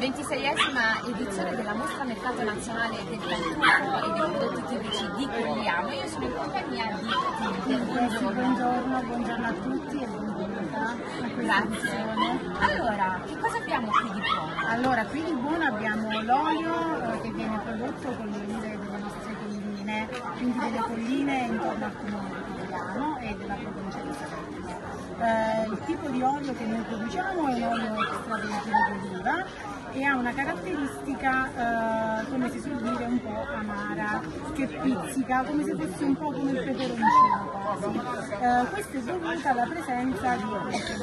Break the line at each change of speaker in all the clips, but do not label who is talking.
26esima edizione della Mostra Mercato Nazionale del Tartufo e dei prodotti tipici di Cogliano. Io sono in compagnia di Matilde.
Buongiorno a tutti e benvenuta.
Grazie. Allora, che cosa abbiamo qui di buono?
Allora, qui di buono abbiamo l'olio che viene prodotto con le olive delle nostre colline, quindi delle colline intorno al comune di Cogliano e della provincia di Salerno. Il tipo di olio che noi produciamo è un olio extravergine d'oliva e ha una caratteristica, come si suol dire, un po' amara, che pizzica, come se fosse un po' come il peperoncino quasi. Questo è dovuto alla presenza di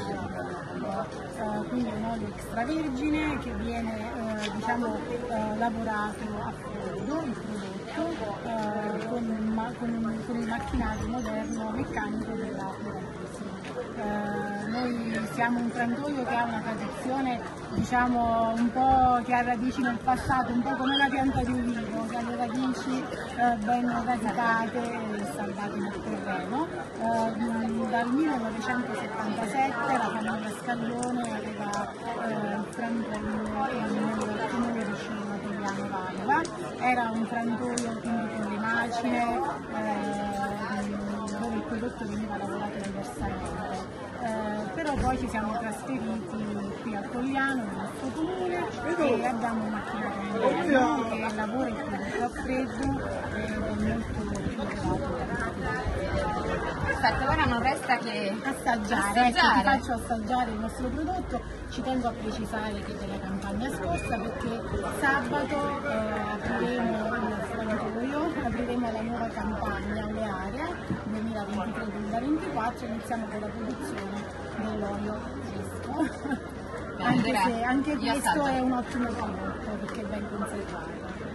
quindi un olio extravergine che viene lavorato a freddo, il prodotto, con il macchinario moderno meccanico della Florentissima. Noi siamo un frantoio che ha una tradizione, diciamo, un po' che ha radici nel passato, un po' come la pianta di ulivo, che ha le radici ben radicate e salvate nel terreno. Dal 1977 la famiglia Scaglione aveva il frantoio nel comune vicino Cogliano Valva. Era un frantoio quindi con le macine, dove il prodotto veniva lavorato diversamente. Però poi ci siamo trasferiti qui a Cogliano, nel nostro comune, e abbiamo un macchinario moderno che lavora il prodotto a freddo ed è molto più elevato.
Perfetto, ora non resta che
assaggiare. Ecco, ti faccio assaggiare il nostro prodotto. Ci tengo a precisare che della campagna scorsa, perché sabato apriremo il frantoio, apriremo la nuova campagna alle aree 2023-2024, iniziamo con la produzione dell'olio fresco. Anche questo è un ottimo prodotto perché è ben conservato.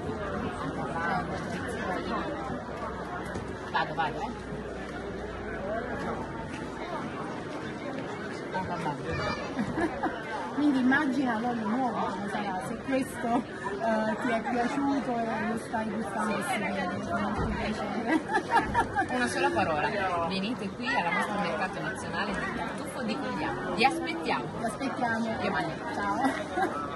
Vado.
Quindi immagina l'olio nuovo come sarà, se questo ti è piaciuto e lo stai gustando, si vede, con molto piacere.
Una sola parola, venite qui alla Mostra Mercato Nazionale del Tartufo di Cogliano. Vi aspettiamo.
Vi aspettiamo.
Ciao.